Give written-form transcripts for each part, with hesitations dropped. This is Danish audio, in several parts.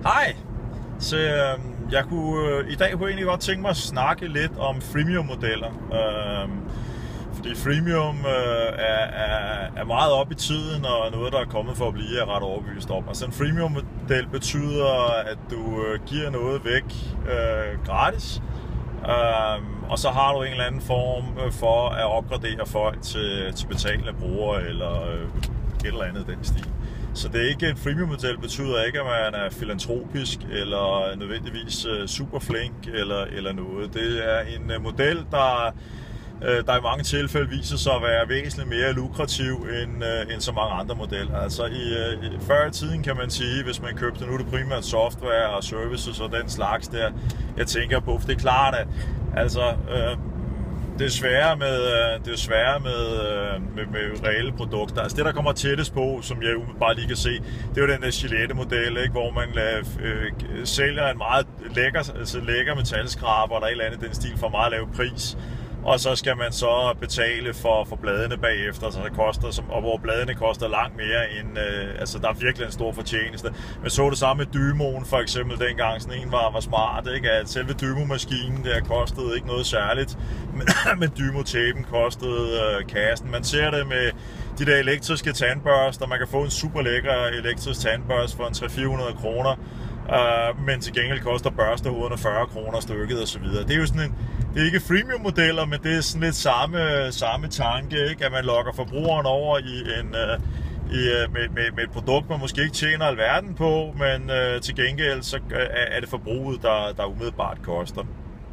Hej! Så i dag kunne jeg egentlig godt tænke mig at snakke lidt om freemium-modeller. Fordi freemium er meget op i tiden, og noget, der er kommet for at blive, er ret overbevist om. Altså en freemium-model betyder, at du giver noget væk gratis, og så har du en eller anden form for at opgradere folk til betalende brugere, eller et eller andet den stil. Så det er ikke en freemium-model, betyder ikke, at man er filantropisk eller nødvendigvis super flink eller noget. Det er en model, der i mange tilfælde viser sig at være væsentligt mere lukrativ end så mange andre modeller. Altså før i tiden kan man sige, hvis man købte nu det primært software og services og den slags der, jeg tænker på, for det er klart, at altså det er svære med reelle produkter. Altså det, der kommer tættest på, som jeg bare lige kan se, det er jo den der Gillette-model, ikke? Hvor man sælger en meget lækker metalskraber eller et eller andet den stil for meget lav pris. Og så skal man så betale for bladene bagefter, så det koster, og hvor bladene koster langt mere end, altså der er virkelig en stor fortjeneste. Men så det samme med Dymoen for eksempel dengang, sådan en var smart, ikke? At selve Dymo-maskinen der kostede ikke noget særligt, men Dymo-tapen kostede kassen. Man ser det med de der elektriske tandbørster, man kan få en super lækker elektrisk tandbørste for en 300-400 kroner, men til gengæld koster børstehovederne 40 kroner stykket og så videre. Det er jo sådan det er ikke freemium-modeller, men det er sådan lidt samme tanke, ikke? At man lokker forbrugeren over med et produkt, man måske ikke tjener alverden på, men til gengæld så er det forbruget, der umiddelbart koster.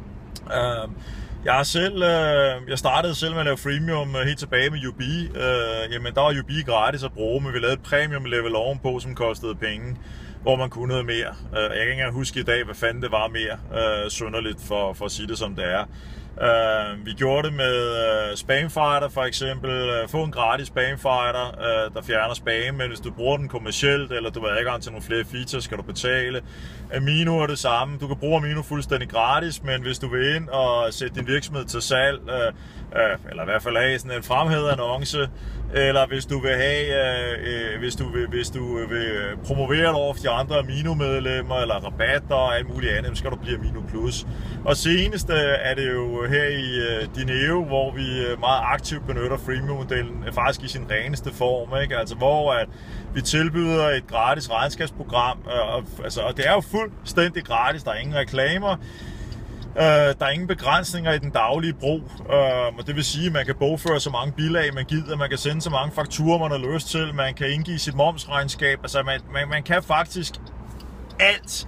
Jeg startede selv med at lave freemium helt tilbage med UB. Jamen der var UB gratis at bruge, men vi lavede et premium level ovenpå, som kostede penge, hvor man kunne noget mere. Jeg kan ikke engang huske i dag, hvad fanden det var mere synderligt for at sige det som det er. Vi gjorde det med Spamfighter for eksempel. Få en gratis Spamfighter, der fjerner spam, men hvis du bruger den kommercielt, eller du vil adgang til nogle flere features, skal du betale. Amino er det samme. Du kan bruge Amino fuldstændig gratis, men hvis du vil ind og sætte din virksomhed til salg, eller i hvert fald have sådan en fremhævet annonce, eller hvis du vil have, hvis du vil promovere det over for de andre Amino-medlemmer, eller rabatter og alt muligt andet, så skal du blive Amino Plus. Og senest er det jo her i Dineo, hvor vi meget aktivt benytter freemium-modellen, faktisk i sin reneste form, ikke? Altså hvor at vi tilbyder et gratis regnskabsprogram, og det er jo fuldstændig gratis, der er ingen reklamer. Der er ingen begrænsninger i den daglige brug, og det vil sige, at man kan bogføre så mange bilag, man gider, man kan sende så mange fakturer, man har lyst til, man kan indgive sit momsregnskab, altså man kan faktisk alt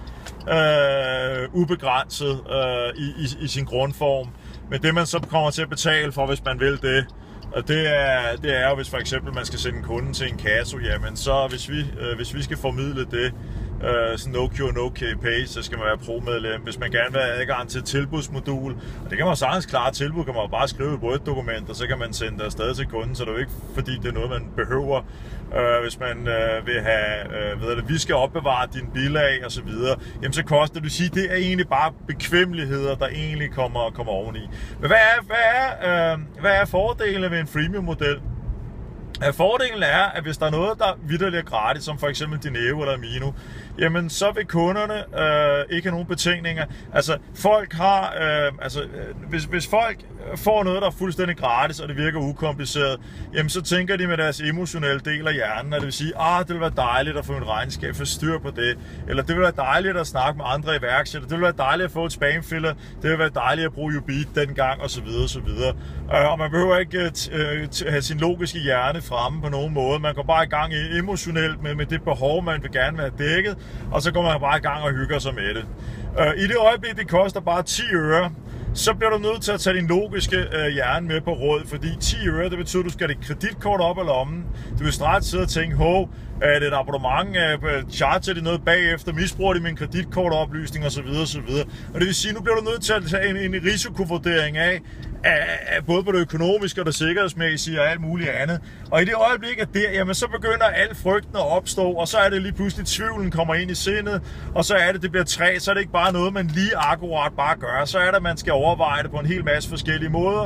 ubegrænset i sin grundform, men det man så kommer til at betale for, hvis man vil det, og det er jo, hvis for eksempel man skal sende en kunde til en kasso, jamen så hvis vi skal formidle det, sådan no cure, no pay, så skal man være pro-medlem. Hvis man gerne vil have adgang til et tilbudsmodul, og det kan man sagtens klare, tilbud kan man bare skrive et Word-dokument, og så kan man sende det afsted til kunden, så det er jo ikke fordi det er noget, man behøver. Hvis man vil have, vi skal opbevare dine bilag og så videre, jamen så koster det, sige, det er egentlig bare bekvemmeligheder, der egentlig kommer oveni. Men hvad er fordelene ved en freemium-model? Fordelen er, at hvis der er noget, der vitterligt er gratis, som for eksempel Dineo eller Amino, jamen så vil kunderne ikke have nogen betænkninger. Altså folk har, hvis folk får noget, der er fuldstændig gratis, og det virker ukompliceret, jamen så tænker de med deres emotionelle del af hjernen, at det vil sige, det vil være dejligt at få en regnskab, få styr på det, eller det vil være dejligt at snakke med andre iværksættere, det vil være dejligt at få et spamfilter, det vil være dejligt at bruge Ubit dengang, og så videre. Og man behøver ikke have sin logiske hjerne fremme på nogen måde, man går bare i gang emotionelt med det behov, man vil gerne være dækket, og så går man bare i gang og hygger sig med det. I det øjeblik, det koster bare 10 øre, så bliver du nødt til at tage din logiske hjerne med på råd, fordi 10 øre, det betyder, at du skal have dit kreditkort op af lommen. Du vil snart sidde og tænke, er det et abonnement, charger de noget bagefter, misbruger de min kreditkortoplysning osv. Og det vil sige, nu bliver du nødt til at tage en risikovurdering af både på det økonomiske og det sikkerhedsmæssige og alt muligt andet. Og i det øjeblik, at jamen så begynder al frygten at opstå, og så er det lige pludselig tvivlen kommer ind i sindet, og så er det bliver træ, så er det ikke bare noget, man lige akkurat bare gør. Så er det, at man skal overveje det på en hel masse forskellige måder.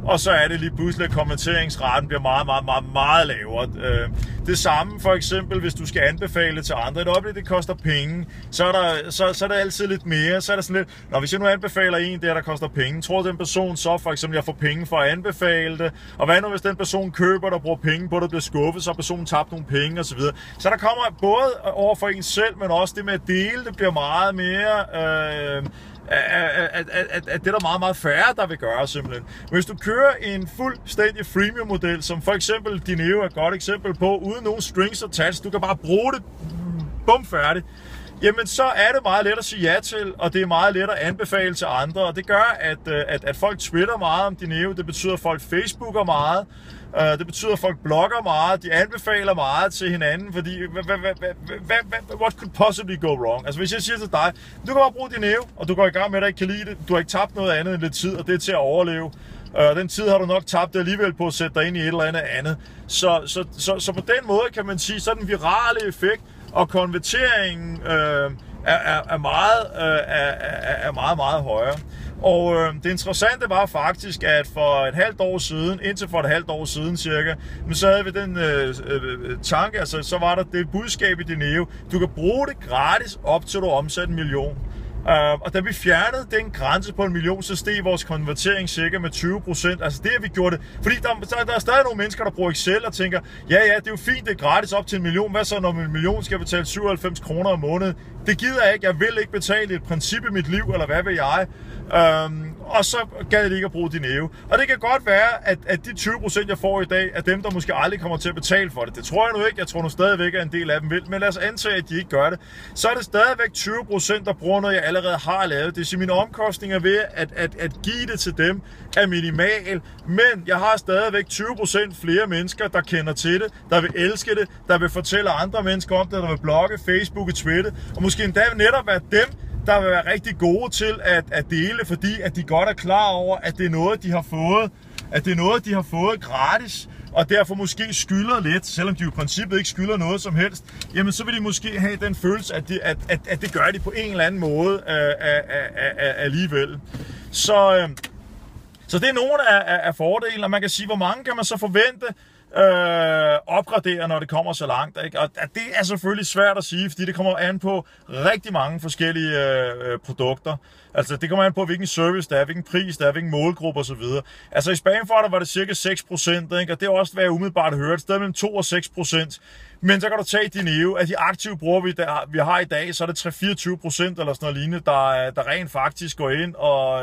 og så er det lige pludselig, at konverteringsraten bliver meget lavere. Det samme for eksempel, hvis du skal anbefale til andre. Et øjeblik, det koster penge, så er der altid lidt mere. Så er der sådan lidt, hvis jeg nu anbefaler en der koster penge, tror den person så for eksempel, jeg får penge for at anbefale det? Og hvad nu, hvis den person køber der bruger penge på det, bliver skuffet, så har personen tabt nogle penge osv. Så der kommer både over for en selv, men også det med at dele, det bliver meget mere... at det er der meget færre, der vil gøre simpelthen. Men hvis du kører en fuldstændig freemium model, som for eksempel Dineo er et godt eksempel på, uden nogen strings attached, du kan bare bruge det, bum færdigt, jamen så er det meget let at sige ja til, og det er meget let at anbefale til andre, og det gør, at folk twitter meget om Dineo, det betyder, at folk facebooker meget, det betyder, at folk blogger meget, de anbefaler meget til hinanden, fordi what could possibly go wrong? Altså hvis jeg siger til dig, du kan bare bruge Dineo, og du går i gang med, at du ikke kan lide det, du har ikke tabt noget andet end lidt tid, og det er til at overleve. Den tid har du nok tabt alligevel på at sætte dig ind i et eller andet. Så på den måde kan man sige, så den virale effekt og konverteringen er meget højere. Og det interessante var faktisk, at for et halvt år siden, indtil for et halvt år siden cirka, så havde vi den tanke, altså så var der det budskab i Dineo, du kan bruge det gratis op til du omsætter 1 million. Og da vi fjernede den grænse på 1 million, så steg vores konvertering cirka med 20%. Altså det, at vi gjorde det. Fordi der er stadig nogle mennesker, der bruger Excel og tænker, ja, det er jo fint, det er gratis op til 1 million. Hvad så, når 1 million skal betale 97 kroner om måneden? Det gider jeg ikke. Jeg vil ikke betale et princip i mit liv, eller hvad vil jeg? Og så gad det ikke at bruge Dineo. Og det kan godt være, at de 20% jeg får i dag, er dem, der måske aldrig kommer til at betale for det. Det tror jeg nu ikke. Jeg tror nu stadigvæk, at en del af dem vil. Men lad os antage, at de ikke gør det. Så er det stadigvæk 20%, der bruger noget, jeg allerede har lavet. Det vil sige, mine omkostninger ved at give det til dem er minimal. Men jeg har stadigvæk 20% flere mennesker, der kender til det, der vil elske det, der vil fortælle andre mennesker om det, der vil blogge, Facebook og Twitter. Og måske endda netop være dem, der vil være rigtig gode til at dele, fordi at de godt er klar over, at det er noget, de har fået, gratis, og derfor måske skylder lidt, selvom de jo i princippet ikke skylder noget som helst, jamen så vil de måske have den følelse, at det gør de på en eller anden måde alligevel. Så det er nogle af fordelene, og man kan sige, hvor mange kan man så forvente opgradere, når det kommer så langt, ikke? Og det er selvfølgelig svært at sige, fordi det kommer an på rigtig mange forskellige produkter. Altså det kommer an på, hvilken service der er, hvilken pris der er, hvilken målgruppe osv. Altså i Spamfodder var det cirka 6%, ikke? Og det er også, hvad jeg umiddelbart har hørt, stadig mellem 2 og 6%. Men så kan du tage Dineo, af de aktive brugere, vi har i dag, så er det 3-24% eller sådan noget lignende, der rent faktisk går ind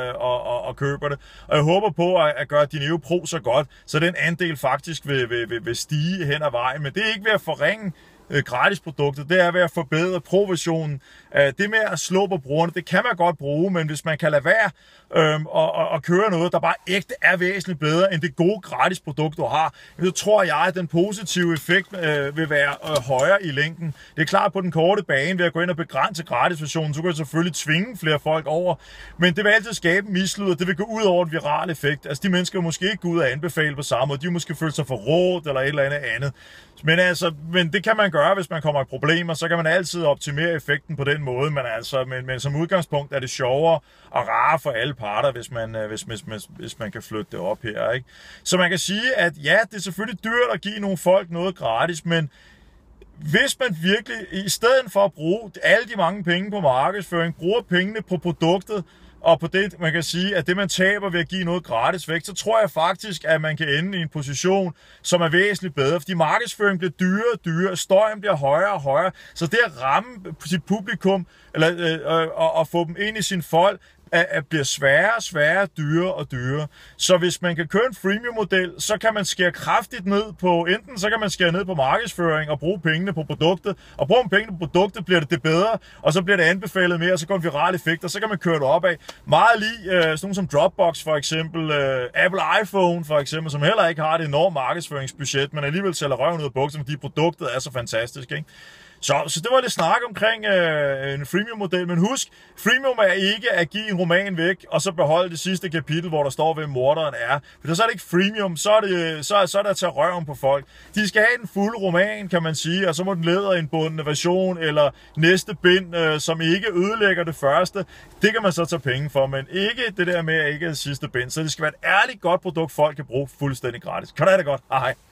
og køber det. Og jeg håber på at gøre Dineo Pro så godt, så den andel faktisk vil stige hen ad vejen. Men det er ikke ved at forringe gratisproduktet, det er ved at forbedre Pro-versionen. Det med at slå på brugerne, det kan man godt bruge, men hvis man kan lade være og køre noget, der bare ægte er væsentligt bedre end det gode gratisprodukt, du har, så tror jeg, at den positive effekt vil være højere i længden. Det er klart, på den korte bane ved at gå ind og begrænse gratisversionen, så kan du selvfølgelig tvinge flere folk over, men det vil altid skabe en mislyd, og det vil gå ud over et viral effekt. Altså de mennesker vil måske ikke gå ud og anbefale på samme måde, de vil måske føle sig forrådt eller et eller andet. Men det kan man gøre, hvis man kommer i problemer, så kan man altid optimere effekten på den måde, men som udgangspunkt er det sjovere og rarere for alle parter, hvis man kan flytte det op her, ikke? Så man kan sige, at ja, det er selvfølgelig dyrt at give nogle folk noget gratis, men hvis man virkelig, i stedet for at bruge alle de mange penge på markedsføring, bruger pengene på produktet, og på det, man kan sige, at det man taber ved at give noget gratis væk, så tror jeg faktisk, at man kan ende i en position, som er væsentligt bedre, fordi markedsføring bliver dyrere og dyrere, støjen bliver højere og højere, så det at ramme sit publikum, og få dem ind i sin folk, bliver sværere, dyrere og dyrere. Så hvis man kan køre en freemium-model, så kan man skære kraftigt ned på, enten så kan man skære ned på markedsføring og bruge pengene på produktet, og bruge pengene på produktet bliver det bedre, og så bliver det anbefalet mere, og så går en viral effekt, og så kan man køre det opad. Meget lige sådan nogle som Dropbox for eksempel, Apple iPhone for eksempel, som heller ikke har et enormt markedsføringsbudget, men alligevel sælger røven ud af buksen, fordi produktet er så fantastisk, ikke? Så det var lidt snak omkring en freemium-model, men husk, freemium er ikke at give en roman væk, og så beholde det sidste kapitel, hvor der står, hvem morderen er. For så er det ikke freemium, så er det at tage røven på folk. De skal have den fulde roman, kan man sige, og så må den lede en bundne version, eller næste bind, som ikke ødelægger det første. Det kan man så tage penge for, men ikke det der med, at ikke det sidste bind. Så det skal være et ærligt godt produkt, folk kan bruge fuldstændig gratis. Kan du have det godt? Hej.